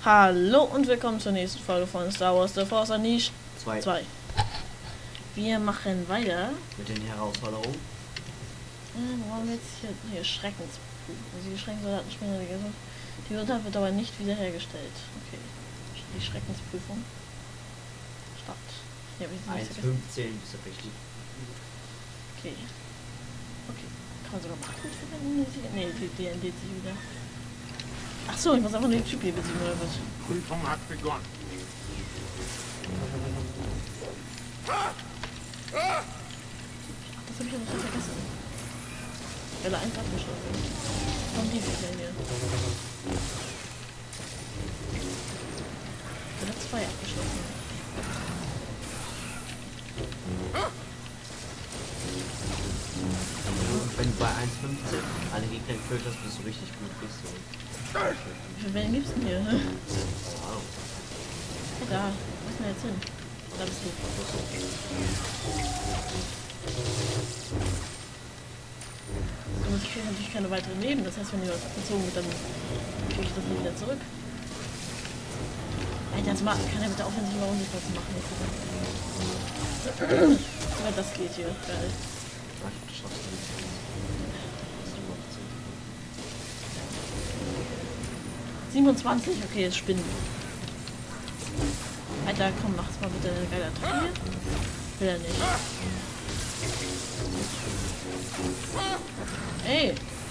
Hallo und willkommen zur nächsten Folge von Star Wars The Force Unleashed 2. Wir machen weiter mit den Herausforderungen. Wo haben wir jetzt hier Schreckensprüfung. Also die Schreckenssoldaten spielen die Gesundheit. Die Gesundheit wird aber nicht wiederhergestellt. Okay. Die Schreckensprüfung. Start. Ja, 1,15 bist du richtig. Okay. Okay. Kann man sogar Machtgut verwenden? Nee, die entlädt sich wieder. Ach so, ich muss einfach nur den Typ hier besiegen oder was? Prüfung hat begonnen. Ach, das habe ich ja noch so vergessen. Welle 1 abgeschlossen. Kommt die Viecher hier. Welle 2 abgeschlossen. Wenn du bei 1,15 alle Gegner gefüllt hast, bist du richtig gut. Bist du. Wie viele Wellen gibt's denn hier? Wow. Hey, da. Wo ist denn jetzt hin? Da bist du. Und ich kriege natürlich keine weiteren Leben. Das heißt, wenn die was gezogen wird, dann kriege ich das nicht wieder zurück. Alter, jetzt kann er bitte aufhören, sich mal unsichtbar zu machen. Ja, das geht hier. Geil. Ach, du schaffst nicht. 27? Okay, jetzt spinnen. Alter, komm, mach's mal bitte eine geile Attacke hier. Will er nicht. Ey!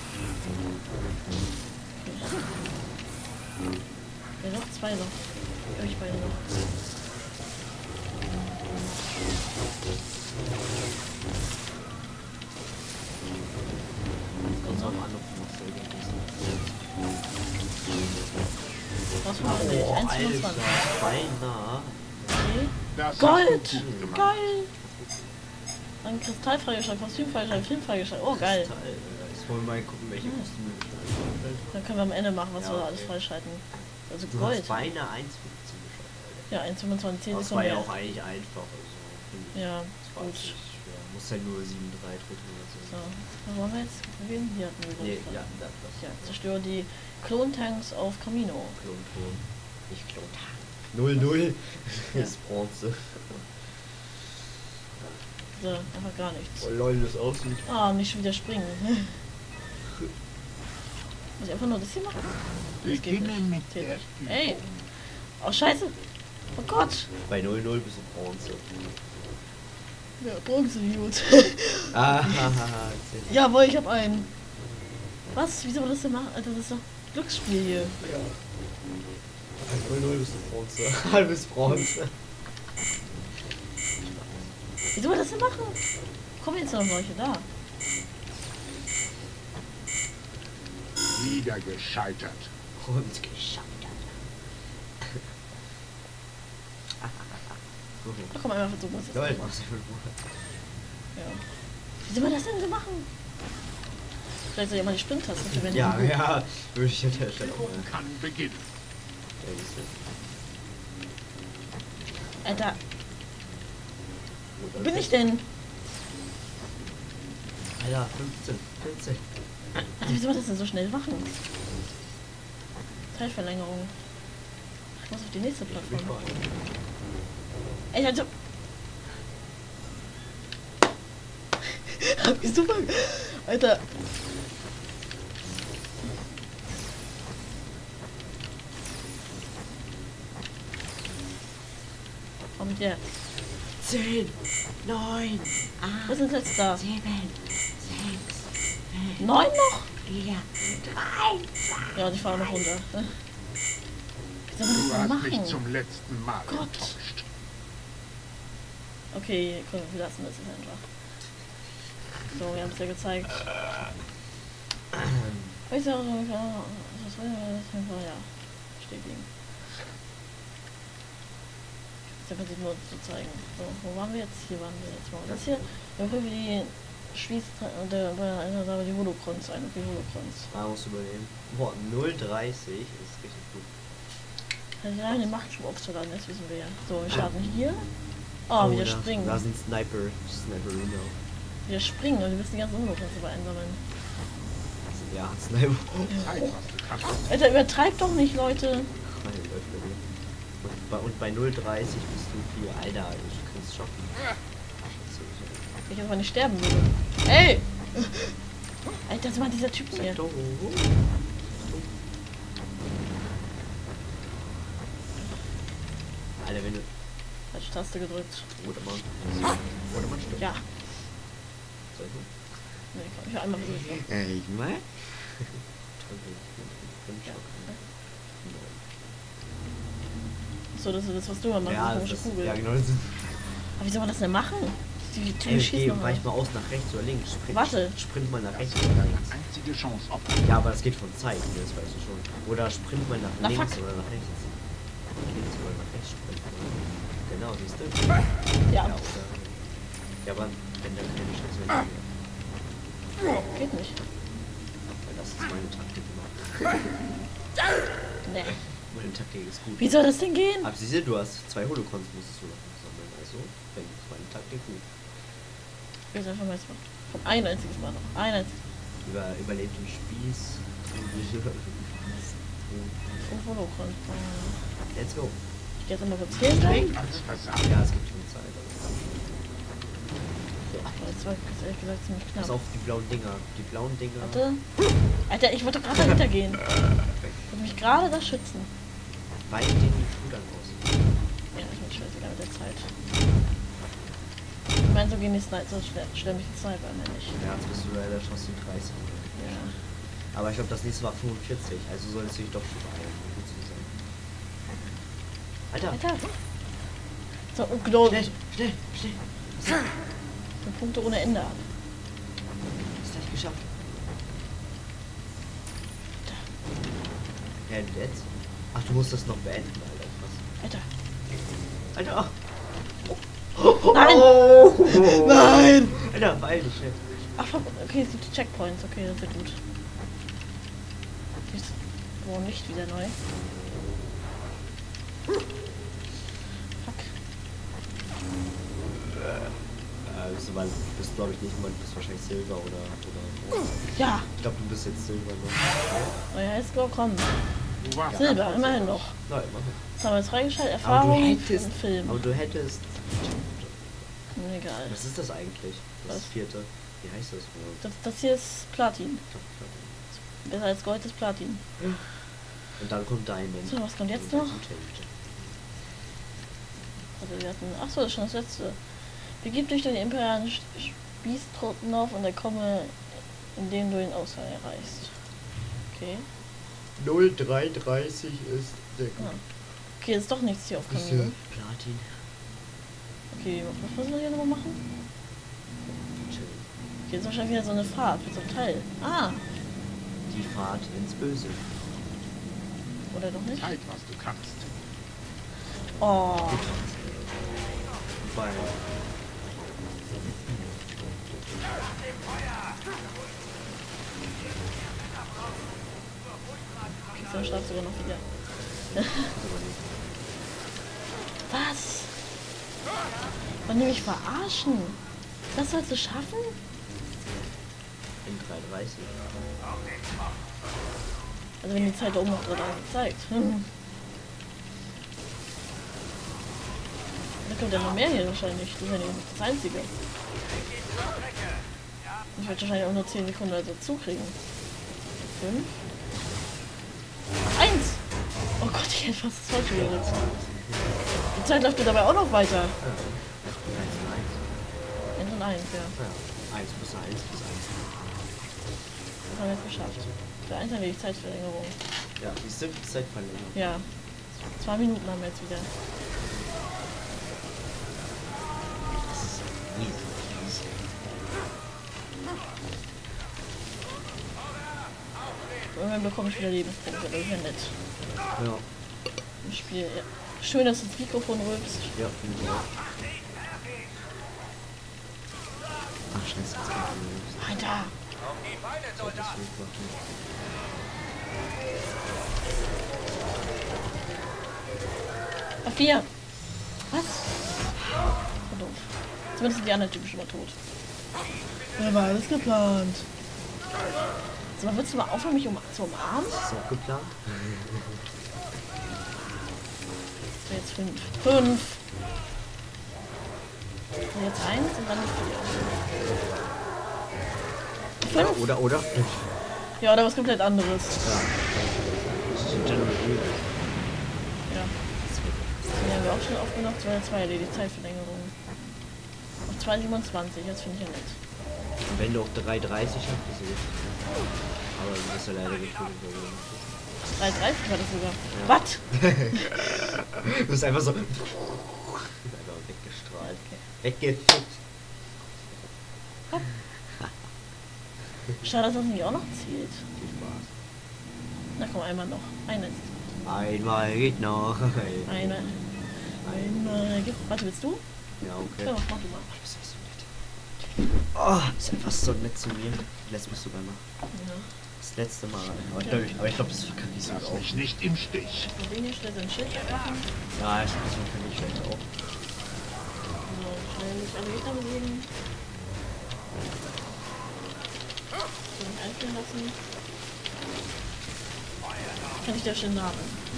Okay. Ja, noch zwei noch. Ich beide noch. Kommt drauf an, ob du noch so Was war das nicht? 1,25. Beinahe. Okay. Das hast Gold! du gut gemacht. Geil! Ein Kristall freigeschaltet, Kostüm freigeschaltet, Film freigeschaltet. Oh, geil. Jetzt wollen wir mal gucken, welche Kostüme wir Dann können wir am Ende machen, was Ja, wir okay. alles freischalten. Also Du Gold. hast beinahe 1,15 geschafft. Ja, 1,25 10 Das ist war ja mehr. auch eigentlich einfach. Also, finde ich. Ja, Das war gut. nicht schwer. Muss ja nur 7,3 drücken oder so. So, was wollen wir jetzt probieren? Hier hatten wir Nee, Gold. ja, das Ja, zerstöre die Klontanks auf Camino. Klonton. Nicht Klontan. 0-0 Ja. ist Bronze. So, einfach gar nichts. Oh lol, das aussieht. Ah, nicht schon wieder springen. Muss ich einfach nur das hier machen? Das geht Beginnen mit Geht der nicht. Ey! Oh, scheiße! Oh Gott! Bei 0-0 bist du Bronze. Ja, Bronze-Idiot. Ah, Jawohl, ich hab einen. Was? Wieso das denn machen? Alter, das ist doch Glücksspiel hier. ja. Bei 0-0 bist du Bronze. Halbes Bronze. Wieso wir das denn machen? Kommen jetzt noch welche da? wieder gescheitert. Und gescheitert. Ach komm, einfach versuchen, was Lol, jetzt machst du Ja. Wie soll man das denn so machen? Vielleicht soll ich mal die Sprint-Taste verwenden. Ja, ja, würde ich an der Stelle auch Prüfung kann beginnen. Alter, wo bin ich denn? Alter, 15, 14. Alter, wie soll man das denn so schnell machen? Zeitverlängerung. Ich muss auf die nächste Plattform. Ey, also... Wie super... Alter... Kommt her. 10, 9, 8, Was ist jetzt da? 7, 6, 9 noch? 4, 3, 2. Ja, und ich fahre noch runter. Wie soll man das Du denn hast machen? mich zum letzten Mal Gott. enttäuscht. Okay, komm, wir lassen das jetzt einfach. So, wir haben es ja gezeigt. Ich sage, das war ja bestätigen. Das ist nur zu zeigen. So, wo waren wir jetzt? Hier waren wir jetzt mal. Das hier, da können wir die die Holocrons ein. Okay, Holocrons. Da musst du übernehmen. Boah, 0,30 ist richtig gut. Ja, den Machtschub aufzuladen, das wissen wir ja. So, wir starten hier. Oh, wieder springen. Da sind Sniperino. Wieder springen und wir müssen die ganzen Unlockungen einsammeln. Ja, Sniper. Zeig, was du kannst. Alter, übertreibt doch nicht, Leute. Nein, läuft bei dir. Und bei 0,30 bist du viel. Alter, du kannst schocken. Ich jetzt mal nicht sterben würde. Ey! Alter, das war dieser Typ hier. Alter, wenn du... Falsche Taste gedrückt. Oder man stirbt. Ja. Soll ich mal? Nee, komm, ich will einmal versuchen. Ich mal? So, das ist das, was du immer machst, Ja, diese das komische ist, Kugel. ja, genau. Das ist, Aber wie soll man das denn machen? Die ey, schießen geh noch mal. manchmal aus nach rechts oder links. Warte. Sprint mal nach rechts oder links. Einzige Chance auf. Ja, aber das geht von Zeit, ne, das weißt du schon. Oder sprint mal nach Na, links fuck. oder nach rechts. Links oder nach rechts sprinten. Genau, siehst du? Ja, oder, ja, aber wenn der keine Chance mehr hat. geht nicht. Das ist meine Taktik immer. Nee. Meine Taktik ist gut. Wie soll das denn gehen? Aber siehst du, hast 2 Holocons musstest du noch sammeln. Also, wenn ist meine Taktik gut. Wir sind einfach mal vom ein einziges Mal noch. Ein einziges Überlebt den Spieß. und Holocron. Let's go. Ich geh jetzt immer kurz hier rein. Als Versager. Ja, es gibt schon Zeit. Das war ehrlich gesagt ziemlich Pass knapp. auf die blauen Dinger. Die blauen Dinger. Warte. Alter, ich wollte gerade dahinter gehen. Ich wollte mich gerade da schützen. Weicht denen die Schultern aus. Ja, ich bin scheißegal mit der Zeit. Ich meine, so gehen die Sniper, so stellen mich die Sniper am Ende nicht. Ja, jetzt bist du leider Chance 30. Ja. Aber ich glaube, das nächste war 45. Also solltest du dich doch schon beeilen. um gut zu sein. Alter! Alter. So, unglaublich. Schnell! Und Punkte ohne Ende ab. Ist gleich geschafft. Ja, und jetzt? Ach, du musst das noch beenden, Alter. Was? Alter. Alter! Nein! Oh. Nein! Alter, beeil dich schnell. Ach, fuck, okay, es gibt die Checkpoints. Okay, das ist ja gut. Die ist wohl nicht wieder neu. Fuck. Du bist glaube ich nicht mal, du bist wahrscheinlich Silber oder Ja! ich glaube, du bist jetzt Silber noch. Euer Highscore kommt. Wo warst du? Silber, immerhin noch. Nein, mach mal. Das haben wir jetzt freigeschaltet. Aber du Erfahrung hättest, und Film. aber du hättest. Egal. Was ist das eigentlich? Das Was? vierte. Wie heißt das wohl? Das hier ist Platin. Besser als Gold ist Platin. Und dann kommt Diamond. So, was kommt jetzt Und noch? dann Change. Also wir hatten. Achso, das ist schon das letzte. Begib dich durch die imperialen Spießtruppen auf und entkomme, indem du den Ausfall erreichst. Okay. 0330 ist der Ah. Okay, ist doch nichts hier auf ist Kamino. Platin. Okay, was müssen wir hier nochmal machen? Okay, ist wahrscheinlich wieder so eine Fahrt mit so einem Teil. Ah! Die Fahrt ins Böse. Oder doch nicht? Zeig, was du kannst. Oh! Weil Okay, so startet sogar noch wieder. Was? Wollen die mich verarschen? Das sollst du schaffen? in 330. Also wenn die Zeit da oben noch dran zeigt. Da kommt ja noch mehr hier wahrscheinlich. Das ist ja nicht das Einzige. Ich werde wahrscheinlich auch nur 10 Sekunden also zukriegen. 5. 1! Oh Gott, ich hätte fast das falsche gedrückt. Die Zeit läuft mir dabei auch noch weiter. 1 und 1, ja. Ja, 1 bis 1 bis 1. Das haben wir jetzt geschafft. Für 1 haben wir die Zeitverlängerung. Ja, die sind Zeitverlängerung. Ja. 2 Minuten haben wir jetzt wieder. Das ist easy. Irgendwann bekomme ich wieder Lebenspunkte, das ist ja nett. Ja, Im Spiel, ja. Schön, dass du das Mikrofon rülpst. ja, finde ich auch. Ach, scheiße, jetzt kommt die Alter! das will ich machen. A4! Was? So doof. Zumindest sind die anderen Typen schon mal tot. Ja, war alles geplant. So, willst du mal aufhören, mich zu umarmen? Ist das auch geplant? jetzt 5. 5. Und jetzt 1 und dann 4. 5. Oder? Ja, oder was komplett anderes. Ja. Das ist ein General Rule. Ja. Die haben wir auch schon aufgenommen. 2 erledigt. Zeitverlängerung. Auf 2,27. Das finde ich ja nett. Wenn du auch 3,30 hast, ist es. Aber du bist ja leider gefühlt. 3,30 war das sogar. Ja. Was? Du bist einfach so. Einfach weggestrahlt. Weggefickt. Schade, dass das nicht auch noch zählt. Viel Spaß. Na komm, einmal noch. Einmal geht noch. Einmal. Warte, willst du? Ja, okay. Ja, mach du mal. Das ist so nett. Oh, ist einfach so nett zu mir. Lässt mich sogar noch. Ja. Das letzte Mal. Aber ich glaube, das verkacke ich sogar Lass auch. mich nicht im Stich. Den hier schnell sein Schild machen. Ja, das verkacke ich vielleicht auch. So, schnell nicht alle Gegner bewegen. So, nicht einfrieren lassen. Kann ich dir schnell namen?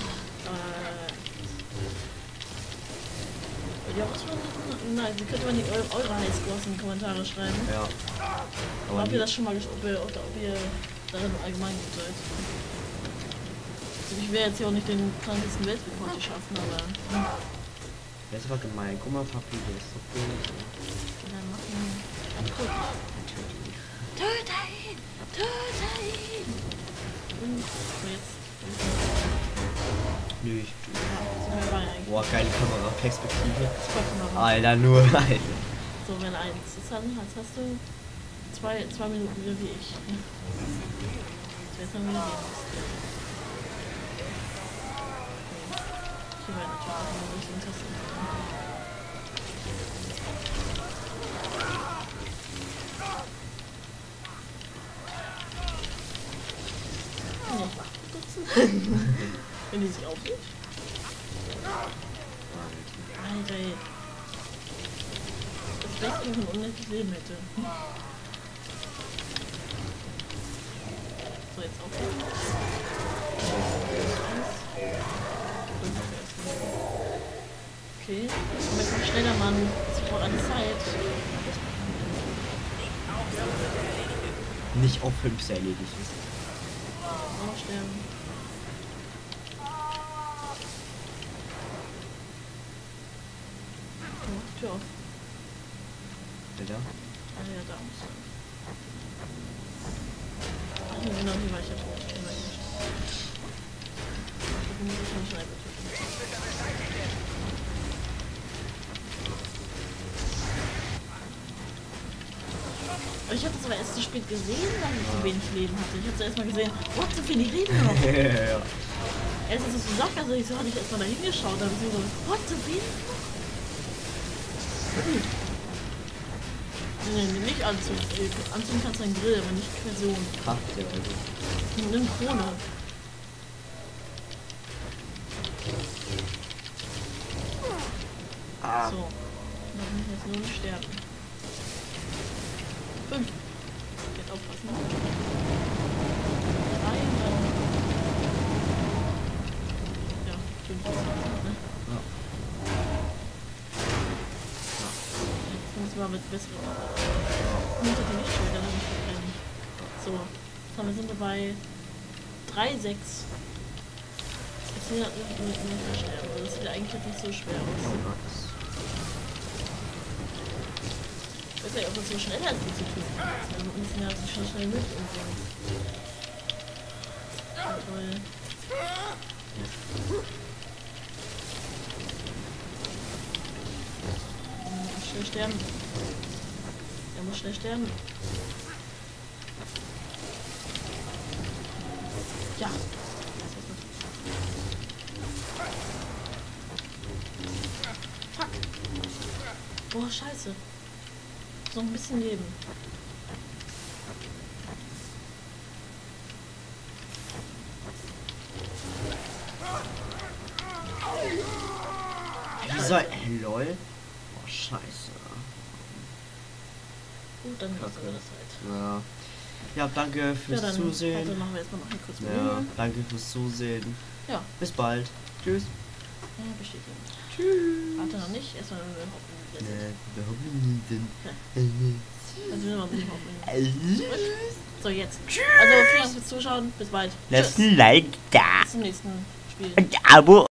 Ja, was war das? Nein, Sie könnte man die eure Highscores in die Kommentare schreiben. Ja. Aber ob ihr das schon mal ob ihr darin allgemein gut seid. Also ich will jetzt hier auch nicht den 20. Weltrekord hier schaffen, aber Der ist aber gemein. Guck mal, Papi, der ist so cool. dann machen. Töte ihn! Töte ihn! Und so jetzt. Nö, ich. Ja, sind wir bei eigentlich. Boah, geile Kameraperspektive. Das vollkommen machen. Alter, nur ein. So, wenn 1 ist, dann hast du 2 Minuten wieder wie ich. So, jetzt haben wir wieder ich werde natürlich auch mal durch den Tasten. Wenn die sich auflegt. Alter, ey. Das Beste, wenn man ein unendliches Leben hätte. So, jetzt auflegen. Okay. Und jetzt noch schneller, Mann. Ich brauche eine Zeit. Nicht auf 5 erledigt ist. Noch sterben. Oh, Tür auf. Bitte? Ah ja, da muss er. Ach, genau, hier war ich ja tot. Hier war ich ja tot. Ich muss es nicht schneiden. Aber ich habe das aber erst zu spät gesehen, dass ich so wenig Leben hatte. Ich habe zuerst mal gesehen, what, so viele Leben noch. Ja. Erst als es so sagt, also ich so, hatte ich erst mal da hingeschaut, da habe ich so, what, so wenig noch? Nee, nicht anzünden. Anzünden kannst du einen Grill, aber nicht Person. Kraft, ja, also. Nimm Krone. Ah. So. Dann muss ich jetzt nur nicht sterben. 5. Jetzt aufpassen. 3 und dann. Ja, 5. Ne? Ja. Jetzt müssen wir aber mit besseren. Hinter die nicht schön, dann habe ich verbrennen. So. Jetzt sind wir bei 3, 6. Jetzt hier nicht sterben. Das sieht ja eigentlich jetzt nicht so schwer aus. Ich weiß ja, ob das so schnell als die zu tun ist. Also müssen wir so schnell mit umbringen. Toll. Schnell sterben. Er muss schnell sterben. Ja. Fuck. Boah, scheiße. So ein bisschen Leben. Dieser LOL? Boah, scheiße. Gut, dann lassen wir das halt. Ja. Ja, danke fürs dann, Zusehen. Also machen wir jetzt mal noch eine kurze Ja, danke fürs Zusehen. Ja. Bis bald. Tschüss. Bestätigen. Tschüss. Warte noch nicht. Erstmal eine Hoffnung. Also wir noch ein bisschen Hoffnung. So, jetzt. Also vielen Dank fürs Zuschauen. Bis bald. Lasst ein Like da. Bis zum nächsten Spiel. Und Abo.